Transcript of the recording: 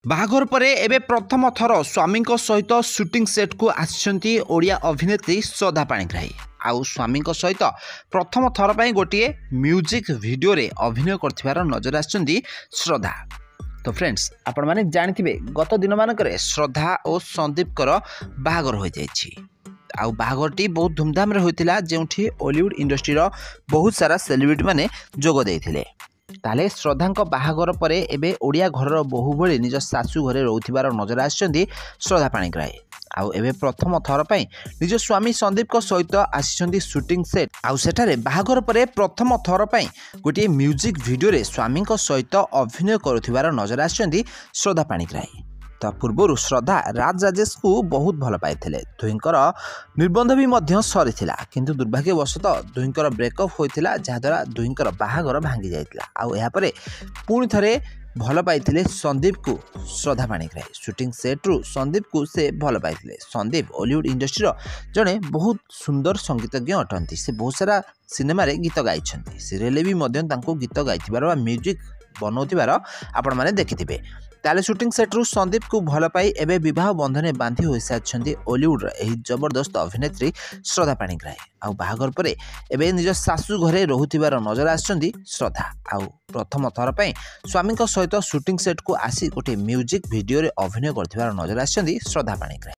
बाहाघर परे एबे प्रथम थर स्वामी सहित शूटिंग सेट को आसिछंती ओडिया अभिनेत्री श्रद्धा पाणिग्राही। आउ स्वामी सहित प्रथम थर पर गोटे म्यूजिक वीडियो रे अभिनय करथिबार नजर आछंती श्रद्धा। तो फ्रेंड्स आपण माने जानिथिबे गत दिन मानकरे श्रद्धा और संदीप कर बाहाघर हो जाइछि। आउ बाहाघरटी बहुत धूमधाम रे होइतिला जेउठी हॉलीवुड इंडस्ट्री रो बहुत सारा सेलिब्रिटी माने जोग देइथिले। ताले श्रद्धा बाहाघर परे एबे ओडिया घरर बहु भली निज सासू घरे रोथिबार नजर आछंती श्रद्धा पाणिग्राही। आउ एबे प्रथम थर पई निज स्वामी संदीप सहित आछंती शूटिंग सेट। आउ सेठारे बाहाघर परे प्रथम थर पई गोटे म्यूजिक वीडियो रे स्वामी सहित अभिनय करुथिबार नजर आछंती श्रद्धा पाणिग्राही। ता पूर्व श्रद्धा राज राजेश को बहुत भल पाइथिले। दुहिंकर निर्बंध भी मध्य सरीथिला, किंतु दुर्भाग्यवशतः दुहिंकर ब्रेकअप होइथिला, जहाद्वारा दुहिंकर बाहाघर भांगी जाइथिला। आउ एहा परे पुणी थरे भल पाइथिले संदीप को श्रद्धा पाणिग्राही। शूटिंग सेट्रु संदीप को से भल पाइथिले। संदीप हॉलीवुड इंडस्ट्री जड़े बहुत सुंदर संगीतज्ञ अटंती। से बहुत सारा सिनेमा रे गीत गाइछंती, सीरियल भी मध्य तांको गीत गाइथिबार म्यूजिक बनौथिबार आपण माने देखिथिबे। ताले शूटिंग सेट्रु संदीप को भल पाई एबे विवाह बंधने बांधी होई साछंती हॉलीवुड एही जबरदस्त अभिनेत्री श्रद्धा पाणिग्राही। आउ बाहाघर परे एबे निज सासू घरे रहुथिबार नजर आछंती श्रद्धा। आउ प्रथम थर पई स्वामी सहित शूटिंग सेट को आसी गोटे म्यूजिक वीडियो रे अभिनय करथिबार नजर आछंती श्रद्धा पाणिग्राही।